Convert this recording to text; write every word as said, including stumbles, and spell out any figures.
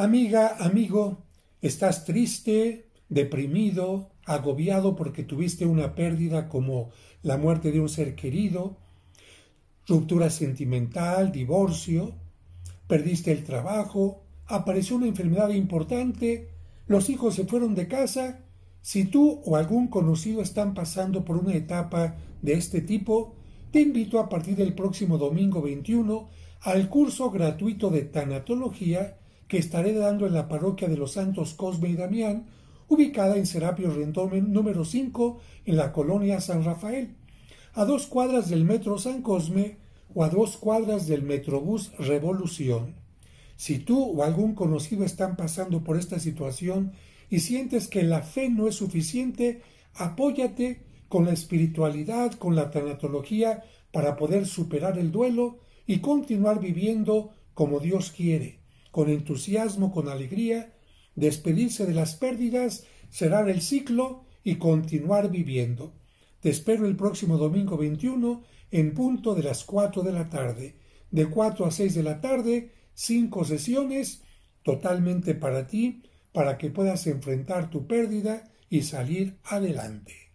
Amiga, amigo, ¿estás triste, deprimido, agobiado porque tuviste una pérdida como la muerte de un ser querido, ruptura sentimental, divorcio, perdiste el trabajo, apareció una enfermedad importante, los hijos se fueron de casa? Si tú o algún conocido están pasando por una etapa de este tipo, te invito a partir del próximo domingo veintiuno al curso gratuito de tanatología que estaré dando en la parroquia de los Santos Cosme y Damián, ubicada en Serapio Rendón número cinco, en la colonia San Rafael, a dos cuadras del Metro San Cosme o a dos cuadras del Metrobús Revolución. Si tú o algún conocido están pasando por esta situación y sientes que la fe no es suficiente, apóyate con la espiritualidad, con la tanatología, para poder superar el duelo y continuar viviendo como Dios quiere, con entusiasmo, con alegría, despedirse de las pérdidas, cerrar el ciclo y continuar viviendo. Te espero el próximo domingo veintiuno en punto de las cuatro de la tarde. De cuatro a seis de la tarde, cinco sesiones totalmente para ti, para que puedas enfrentar tu pérdida y salir adelante.